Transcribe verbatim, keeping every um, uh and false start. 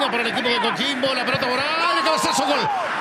para el equipo de Coquimbo. La pelota por ahí, cabezazo, gol.